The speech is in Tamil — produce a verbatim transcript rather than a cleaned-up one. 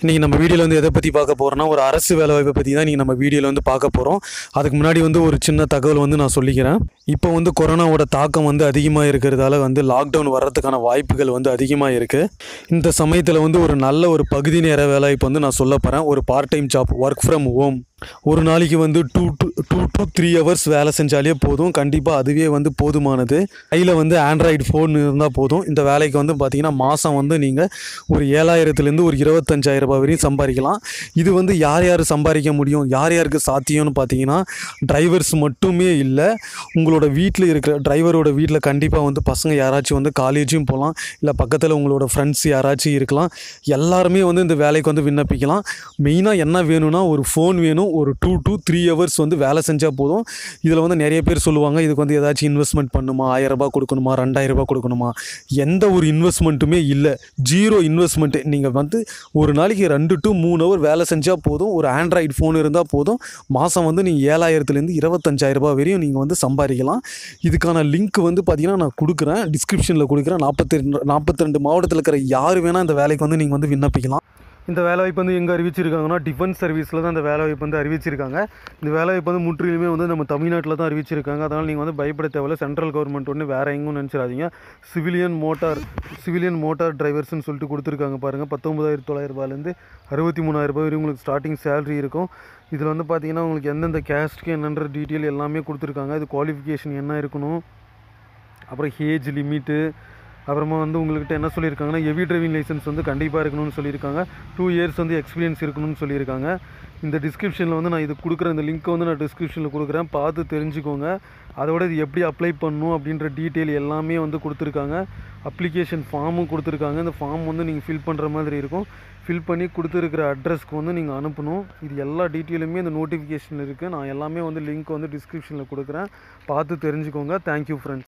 இன்றைக்கி நம்ம வீடியோவில் வந்து எதை பற்றி பார்க்க போகிறோன்னா ஒரு அரசு வேலைவாய்ப்பை பற்றி தான் இன்றைக்கி நம்ம வீடியோவில் வந்து பார்க்க போகிறோம். அதுக்கு முன்னாடி வந்து ஒரு சின்ன தகவல் வந்து நான் சொல்லிக்கிறேன். இப்போ வந்து கொரோனாவோட தாக்கம் வந்து அதிகமாக இருக்கிறதால வந்து லாக்டவுன் வர்றதுக்கான வாய்ப்புகள் வந்து அதிகமாக இருக்குது. இந்த சமயத்தில் வந்து ஒரு நல்ல ஒரு பகுதி நேர வேலைவாய்ப்பு வந்து நான் சொல்ல போகிறேன். ஒரு part time job, work from home. ஒரு நாளைக்கு வந்து two two two to three hours வேலை செஞ்சாலே போதும். கண்டிப்பாக அதுவே வந்து போதுமானது. கையில் வந்து ஆண்ட்ராய்டு ஃபோன் இருந்தால் போதும். இந்த வேலைக்கு வந்து பார்த்திங்கன்னா மாதம் வந்து நீங்கள் ஒரு ஏழாயிரத்துலேருந்து ஒரு இருபத்தஞ்சாயிரம் ரூபாய் வரையும் சம்பாதிக்கலாம். இது வந்து யார் யார் சம்பாதிக்க முடியும், யார் யாருக்கு சாத்தியம்னு பார்த்தீங்கன்னா டிரைவர்ஸ் மட்டுமே இல்லை, உங்களோட வீட்டில் இருக்கிற டிரைவரோட வீட்டில் கண்டிப்பாக வந்து பசங்க யாராச்சும் வந்து காலேஜும் போகலாம், இல்லை பக்கத்தில் உங்களோட ஃப்ரெண்ட்ஸ் யாராச்சும் இருக்கலாம். எல்லாருமே வந்து இந்த வேலைக்கு வந்து விண்ணப்பிக்கலாம். மெயினாக என்ன வேணும்னா ஒரு ஃபோன் வேணும். ஒரு டூ டு த்ரீ ஹவர்ஸ் வந்து வேலை செஞ்சால் போதும். இதில் வந்து நிறைய பேர் சொல்லுவாங்க, இதுக்கு வந்து ஏதாச்சும் இன்வெஸ்ட்மெண்ட் பண்ணுமா, ஆயிரம் ரூபாய் கொடுக்கணுமா, ரெண்டாயிரம் ரூபாய் கொடுக்கணுமா. எந்த ஒரு இன்வெஸ்ட்மெண்ட்டுமே இல்லை, ஜீரோ இன்வெஸ்ட்மெண்ட்டு. நீங்கள் வந்து ஒரு நாளைக்கு ரெண்டு டு மூணு ஹவர் வேலை செஞ்சால் போதும். ஒரு ஆண்ட்ராய்டு ஃபோன் இருந்தால் போதும். மாதம் வந்து நீங்கள் ஏழாயிரத்துலேருந்து இருபத்தஞ்சாயிரம் ரூபாய் வரையும் நீங்கள் வந்து சம்பாதிக்கலாம். இதுக்கான லிங்க் வந்து பார்த்திங்கன்னா நான் கொடுக்குறேன், டிஸ்கிரிப்ஷனில் கொடுக்குறேன். நாற்பத்தி ரெண்டு நாற்பத்தி ரெண்டு மாவட்டத்தில் இருக்கிற யார் வேணால் இந்த வேலைக்கு வந்து நீங்கள் வந்து விண்ணப்பிக்கலாம். இந்த வேலைவாய்ப்பு வந்து எங்கே அறிவிச்சிருக்காங்கன்னா டிஃபென்ஸ் சர்வீஸில் தான் இந்த வேலைவாய்ப்பு வந்து அறிவிச்சிருக்காங்க. இந்த வேலைவாய்ப்பு வந்து முற்றிலுமே வந்து நம்ம தமிழ்நாட்டில் தான் அறிவிச்சிருக்காங்க. அதனால் நீங்கள் வந்து பயப்பட தேவையில்ல. சென்ட்ரல் கவர்மெண்ட் ஒன்று வேறு எங்கும் நினச்சிடாதீங்க. சிவிலியன் மோட்டார் சிவிலியன் மோட்டார் டிரைவர்ஸ்னு சொல்லிட்டு கொடுத்துருக்காங்க பாருங்கள். பத்தொம்பதாயிரத்தி தொள்ளாயிரம் ரூபாயிலேருந்து அறுபத்தி மூணாயிரம் ரூபாய் வரையும் உங்களுக்கு ஸ்டார்டிங் சேலரி இருக்கும். இதில் வந்து பார்த்திங்கன்னா உங்களுக்கு எந்தெந்த கேஸ்ட்டுக்கு என்னன்ற டீட்டெயில் எல்லாமே கொடுத்துருக்காங்க. இது குவாலிஃபிகேஷன் என்ன இருக்கணும், அப்புறம் ஏஜ் லிமிட்டு, அப்புறமா வந்து உங்கள்கிட்ட என்ன சொல்லியிருக்காங்கன்னா ஹெவி டிரைவிங் லைசன்ஸ் வந்து கண்டிப்பாக இருக்கணும்னு சொல்லியிருக்காங்க. டூ இயர்ஸ் வந்து எக்ஸ்பீரியன்ஸ் இருக்கணும்னு சொல்லியிருக்காங்க. இந்த டிஸ்கிரிப்ஷனில் வந்து நான் இது கொடுக்குறேன், இந்த லிங்க்கை வந்து நான் டிஸ்கிரிப்ஷனில் கொடுக்குறேன், பார்த்து தெரிஞ்சுக்கோங்க. அதோட இது எப்படி அப்ளை பண்ணணும் அப்படின்ற டீட்டெயில் எல்லாமே வந்து கொடுத்துருக்காங்க. அப்ளிகேஷன் ஃபார்மும் கொடுத்துருக்காங்க. இந்த ஃபார்ம் வந்து நீங்கள் ஃபில் பண்ணுற மாதிரி இருக்கும். ஃபில் பண்ணி கொடுத்துருக்கிற அட்ரஸ்க்கு வந்து நீங்கள் அனுப்பணும். இது எல்லா டீட்டெயிலுமே இந்த நோட்டிஃபிகேஷன் இருக்குது. நான் எல்லாமே வந்து லிங்க் வந்து டிஸ்கிரிப்ஷனில் கொடுக்குறேன், பார்த்து தெரிஞ்சுக்கோங்க. Thank you friends.